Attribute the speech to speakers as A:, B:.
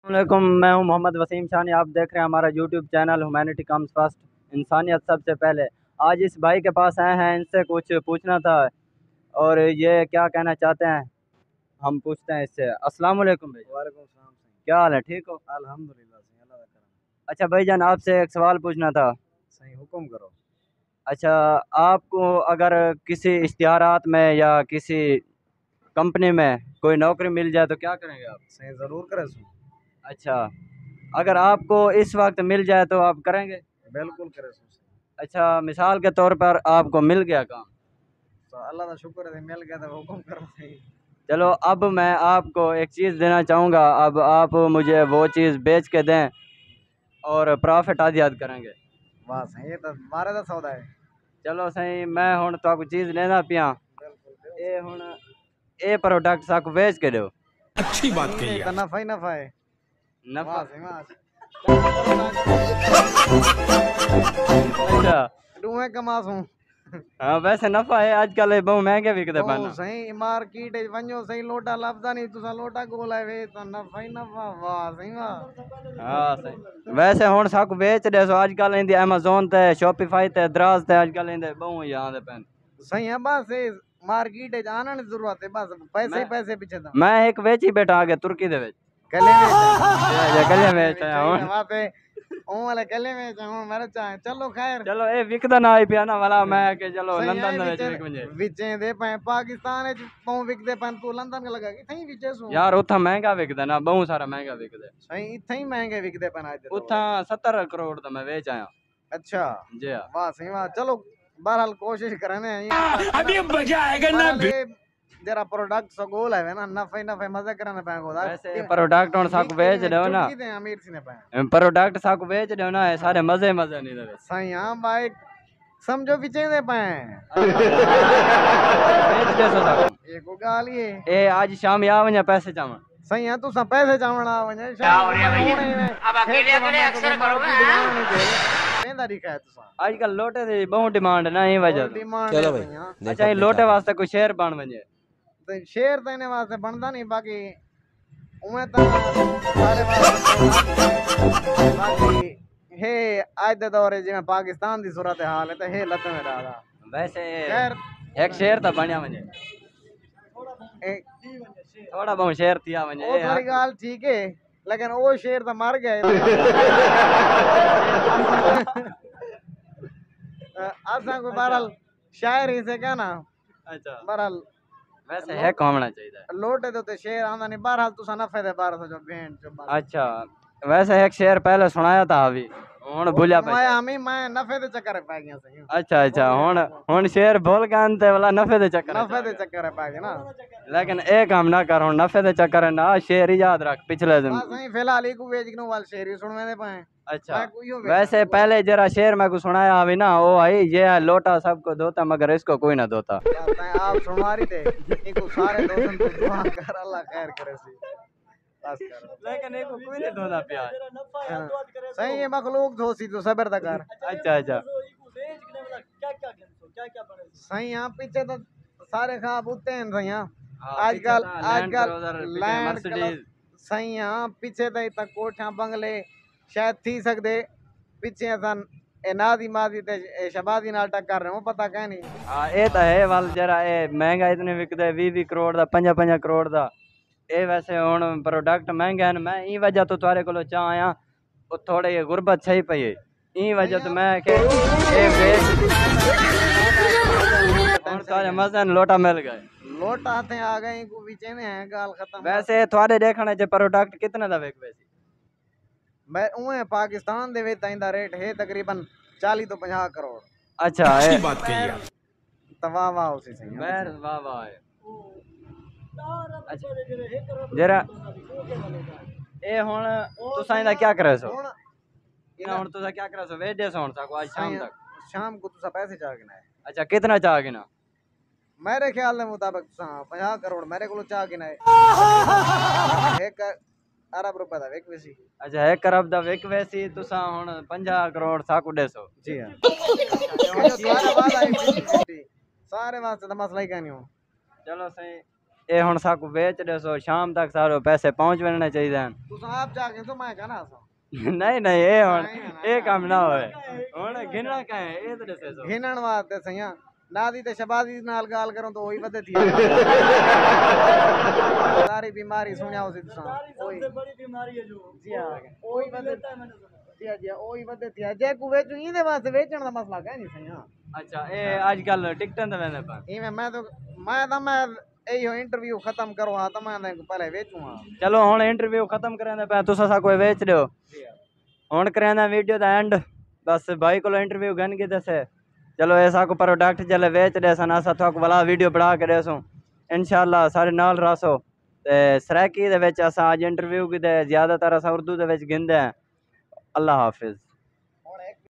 A: वालेकुम, मैं हूं मोहम्मद वसीम शानी। आप देख रहे हैं हमारा YouTube channel humanity comes first, इंसानियत सबसे पहले। आज इस भाई के पास आए हैं, इनसे कुछ पूछना था और ये क्या कहना चाहते हैं हम पूछते हैं इससे। अस्सलाम वालेकुम भाई।
B: वालेकुम सलाम सही।
A: क्या हाल है, ठीक हो?
B: अल्हम्दुलिल्लाह सही, अल्लाह का करम।
A: अच्छा भाईजान, आपसे एक सवाल पूछना था।
B: सही हुक्म करो।
A: अच्छा, आपको अगर किसी इश्तिहारात में या किसी कंपनी में कोई नौकरी मिल जाए तो क्या करेंगे आप?
B: सही जरूर करे सो।
A: अच्छा, अगर आपको इस वक्त मिल जाए तो आप करेंगे?
B: बिल्कुल करे सो सही।
A: अच्छा, मिसाल के तौर पर आपको मिल गया काम,
B: तो अल्लाह का शुक्र है मिल गया तो हुक्म करो सही।
A: चलो अब मैं आपको एक चीज़ देना चाहूँगा, अब आप मुझे वो चीज़ बेच के दें और प्रॉफिट आदि याद करेंगे।
B: वाह सही, ये तो मारे दा सौदा है।
A: चलो सही, मैं हुण तो चीज़ लेना पिया,
B: बिल्कुल
A: ये हुण ये प्रोडक्ट साकू बेच के दो।
C: अच्छी बात
B: सही
C: कही
B: है, तो
C: आप।
B: नफा ही नफा है।
A: नफा?
B: वाह सही वाह।
A: अच्छा,
B: डूहे कमास हूं।
A: हाँ वैसे नफा है, आजकल ये बहुत महंगे बिकते
B: तो
A: पाना।
B: सही मार्केट वञो सही, लोटा लभदा नहीं, तुसा लोटा गोलाए वे तो नफा ही नफा। वाह सही वाह।
A: हाँ सही, वैसे हुण साकू बेच दे सो आजकल इंदी अमेज़न ते शॉपिफाई ते दराज ते आजकल इंदे बहुत ही आंदे पैन।
B: सही है, बस मार्केट आने की जरूरत है, बस पैसे ही पैसे पीछे था।
A: मैं एक वेच ही बैठा आगे तुर्की दे विच।
B: गले में
A: गले में चाहे हुण।
B: वहां पे वाले गले में मेरे चाहे चलो खैर।
A: चलो ये विकदा ना आई पिया ना वाला, मैं के चलो
B: सही
A: लंदन
B: है,
A: दे विच विक वंजे।
B: विचे दे पे पाकिस्तान च पाऊ विकदे पन, तू लंदन का लगा इथे ही विचे सु।
A: यार उथा महंगा विकदा ना, बहुत सारा महंगा विकदा।
B: सही इथे ही महंगे विकदे पन आज तो।
A: उथा 70 करोड़ दा मैं वेच आया।
B: अच्छा
A: जी हाँ।
B: वाह सही वाह। चलो बहरहाल कोशिश करने
C: अभी मजा आएगा ना।
B: जरा प्रोडक्ट सो गोल है ना, नफे नफे मजे करने पे गोदा।
A: वैसे प्रोडक्ट हुण साकू बेच दो ना,
B: अमीर सी ने पे
A: प्रोडक्ट साकू बेच दो ना, ये सारे मजे मजे नहीं दे।
B: सही हां भाई, समझो विचे दे पे
A: बेच दे सो साकू।
B: ये को गाल ये
A: ए आज शाम आ वने पैसे चावन।
B: सही है, तू सब पैसे चावना वने
C: क्या हो रहा है भैया? अब अकेले अकेले अक्सर करो
B: मेंदा दिखा है तुसा।
A: आजकल लोटे दी बहुत डिमांड ना, ई वजह तो।
B: डिमांड
C: चलो
B: है
C: भाई।
B: भैया।
A: अच्छा, ये लोटे वास्ते कोई शेर बन वने?
B: तो शेर तो इन्हें वास्ते बनता नहीं, बाकी उमें तो सारे वास्ते बाकी हे आज दे दौर जिवें पाकिस्तान दी सूरत हाल है तो हे लत में रहा।
A: वैसे
B: खैर
A: एक शेर तो बनया वने, थोड़ा बहुत शेर थिया वने।
B: वो थोड़ी गाल ठीक है, लेकिन वो शेर तो मर गए। असा को बहरहाल शायर ही से कहना।
A: अच्छा,
B: बहरहाल
A: वैसे है होना चाहिए।
B: लोटे दे ते शेर आंदा नहीं, बहरहाल तुसा नफे दे बारे जो भेंट जो बात।
A: अच्छा, वैसे एक शेर पहले सुनाया था अभी, हुण भूलिया पे।
B: मैं नफे दे चक्कर पै गया सही।
A: अच्छा अच्छा, हुण शेर भूल गया अंते वाला, नफे दे चक्कर।
B: नफे दे चक्कर पै गया ना।
A: लेकिन एक काम ना कर, हुण नफे दे चक्कर ना, शेर ही याद रख पिछले दिन।
B: बस सही फिलहाल ही को वेचनो वाल शेर ही सुनवे दे पाए।
A: अच्छा, वैसे पहले जरा शेर मैं को सुनाया अभी ना, वो आई ये है, लोटा सबको धोता मगर इसको कोई ना धोता।
B: आप सुनवारी थे इनको सारे दोस्तन को दुआ कर, अल्लाह खैर करे सी। बस कर,
A: लेकिन इनको कोई नहीं धोता प्यार।
B: सही है, मखलूक धोसी तो सबर दा कर।
A: अच्छा अच्छा,
B: सही यहाँ पीछे तो सारे खाब उठते हैं सही यहाँ।
A: हाँ,
B: आजकल
A: पीछे था Land Cruiser,
B: आजकल
A: पीछे
B: लैंड
A: Mercedes।
B: सही यहाँ पीछे तो इतना कोठा बंगले शायद थी सकते, पीछे असन नादी मादी ते शबादी नाल टक्कर रहे हो, पता कह नहीं।
A: हाँ ये तो है वाल, जरा ये महंगा इतने विकदे 20 करोड़ दा, 5 करोड़ दा। ये वैसे हुण प्रोडक्ट महंगे हैं, मैं ई वजह तो थारे कोलों चाह आया, वो थोड़े गुरबत सही पई है, ई वजह तो मैं के ये बेच सारे मजे लोटा मिल गए।
B: लोट आते आ गए को बीचे में है, गाल खत्म।
A: वैसे थोड़े देखने च प्रोडक्ट कितने दा विक वैसे?
B: मैं उहे पाकिस्तान दे विच इंदा रेट है तकरीबन 40 तो 50 करोड़।
A: अच्छा,
C: अच्छी बात कही आप।
B: तवा वाह उसी से
A: बैर वाह वाह है। अच्छा, जरा ए हुण तुसां इंदा क्या करे सो? इना हुण तुसां क्या करे सो? वेडे सो हुण तक आज शाम तक?
B: शाम को तुसा पैसे चाह गिना है।
A: अच्छा, कितना चाह गिना?
B: मेरे ख्याल के मुताबिक 50 करोड़ मेरे को चाह गिना है। एक अरब रुपए दा विक वैसी।
A: अच्छा, 1 अरब दा विक वैसी, तुसां हुण 50 करोड़ साकू देसो?
B: जी हां। सारे वास्ते तो मसला ही कहनी हो।
A: चलो सही, ये हुण साकू बेच दसो शाम तक सारे पैसे पहुंच वने चाहिए
B: तुस आप जाके तो मैं कहना सा
A: नहीं नहीं ये हुण ये काम ना होए हुण गिनना का है ये तो दसे सो
B: घिनण वास्ते सही नादी ते शबादी नाल गाल करो तो वही वधे थी सारी बीमारी सुनिया उसी तुसा सबसे बड़ी बीमारी है जो जी हां वही वधे जी हां जी वही वधे थी जे को वेचू इंदे वास्ते वेचण दा मसला है नहीं सही
A: अच्छा ये आजकल टिकटन ते वेने पा
B: इमे मैं यही इंटरव्यू खत्म करो हाँ तो मैं पहले वेचूंगा
A: चलो हुण इंटरव्यू खत्म करेंदे पे तुसा सा कोई वेच दियो हुण करेंदे वीडियो दा एंड बस भाई को इंटरव्यू गन के दसे चलो ऐसा को प्रोडक्ट जले वेच देसन असा थोक वाला वीडियो बना के देसूं इंशाल्लाह सारे नाल रासो ते सराकी दे विच असा आज इंटरव्यू की दे ज्यादातर असा उर्दू दे विच गिनदे हैं अल्लाह हाफिज।